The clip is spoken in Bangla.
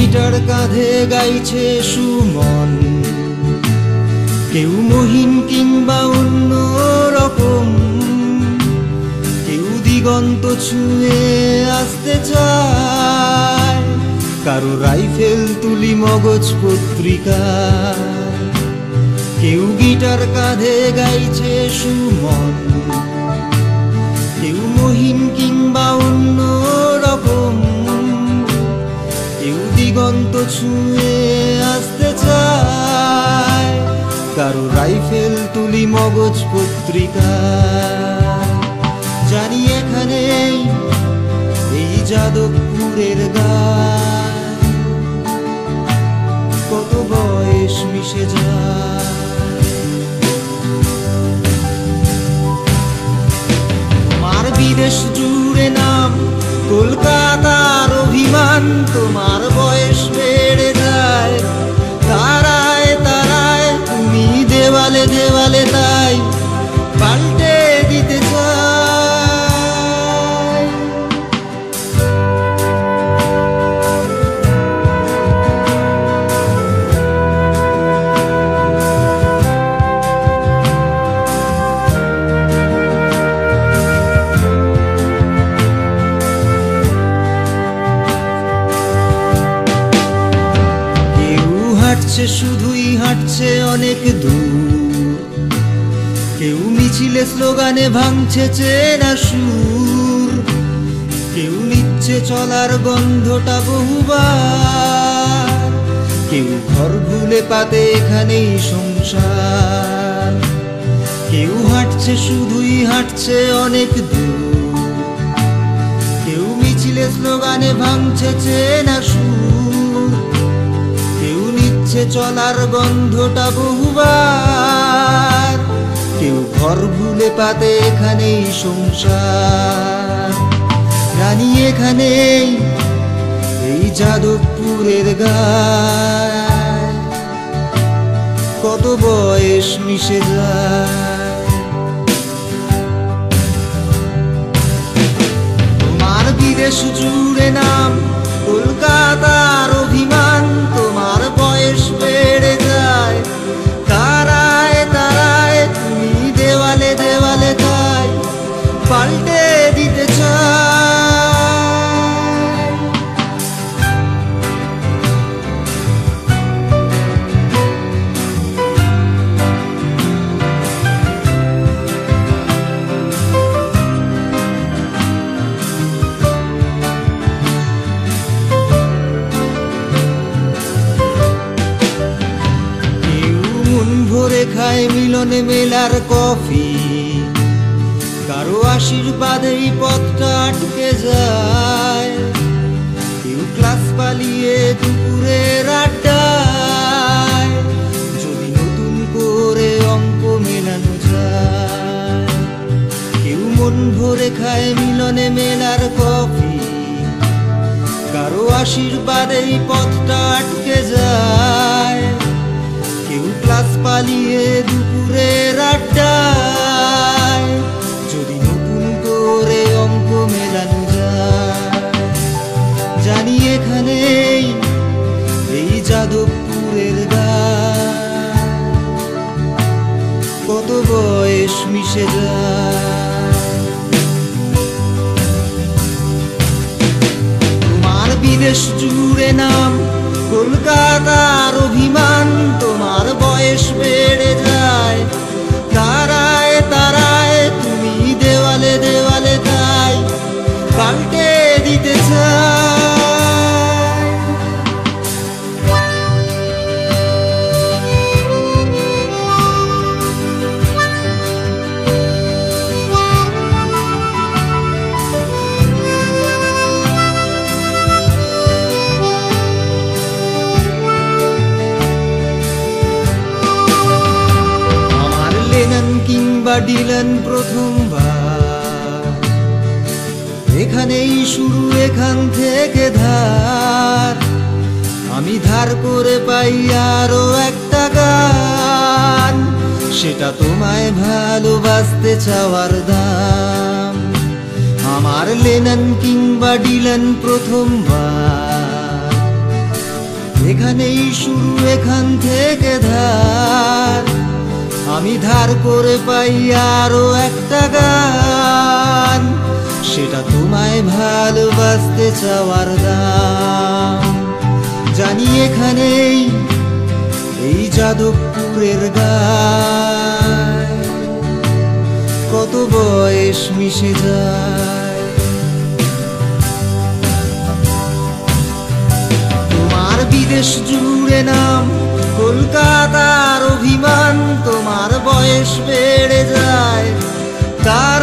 গিটার কাঁধে গাইছে সুমন, কেউ মহিন কিংবা অন্য রকম, কেউ দিগন্ত ছুঁয়ে আসতে চায়, কারো রাইফেল তুলি মগজ পত্রিকা। কেউ গিটার কাঁধে গাইছে সুমন, কেউ মহিন কিংবা অন্য রকম, কেউ দিগন্ত ছুঁয়ে আসতে চায়, কারো রাইফেল তুলি মগজ পত্রিকা। জানি এখানে এই যাদবপুরের গায় কত বয়স মিশে যায়। তোমার বিদেশ জুড়ে নাম, কলকাতার অভিমান, তোমার বয়স বেড়ে যায় তারায় তারায়, তুমি দেওয়ালে দেওয়ালে তাই পাল্টে দিতে চাই। হাঁটছে শুধুই হাঁটছে অনেক দূর, কেউ মিছিলে স্লোগানে ভাঙছে চেনা সুর, কেউ নিচ্ছে চলার গন্ধটা বহুবার, কেউ ঘর ভুলে পাতে এখানেই সংসার। কেউ হাঁটছে শুধুই হাঁটছে অনেক দূর, কেউ মিছিলে স্লোগানে ভাঙছে চেনা সুর, চলার গন্ধটা বহুবার, কেউ ঘর ভুলে পাতে এখানেই সংসার। রানী এখানেই এই যাদবপুরের গায় কত বয়স মিশে যায়। তোমার বিদেশ জুড়ে নাম, কলকাতার অভিমান, তোমার বয়স বেড়ে যায় তারায় তারায়, তুমি দেওয়ালে দেওয়ালে তাই পাল্টে দিতে চাই। ভরে খায় মিলনে মেলার কফি, কারো আশীর্বাদেই পথটা আটকে যায়, কেউ ক্লাস পালিয়ে দুপুরের আড্ডায়, যদি নতুন করে অঙ্ক মেলানো যায়। কেউ মন ভরে খায় মিলনে মেলার কফি, কারো আশীর্বাদেই পথটা আটকে যায়, কেউ ক্লাস পালিয়ে দুপুরের আড্ডায়, যদি নতুন করে অঙ্ক মেলানো যায়। জানি এখানেই এই যাদবপুরের গায় কত বয়স মিশে যায়। তোমার বিদেশ জুড়ে নাম, কলকাতার অভিমান, তোমার বয়স বেড়ে যায় তারায় তারায়, তুমি দেওয়ালে দেওয়ালে তাই পাল্টে দিতে চাই। কিংবা ডিলান প্রথমবার, এখানেই শুরু এখান থেকে ধার, আমি ধার করে পাই আরো একটা গান, সেটা তোমায় ভালোবাসতে চাওয়ার দাম। আমার লেনন কিংবা ডিলান প্রথমবার, এখানেই শুরু, এখান থেকে ধার। আমি ধার করে পাই আরো একটা গান, সেটা তোমায় ভালোবাসতে চাওয়ার দাম। জানি এখানেই, এই যাদবপুরের গায় কত বয়স মিশে যায়। তোমার বিদেশ জুড়ে নাম, কলকাতার অভিমান, তোমার বয়স বেড়ে যায় তার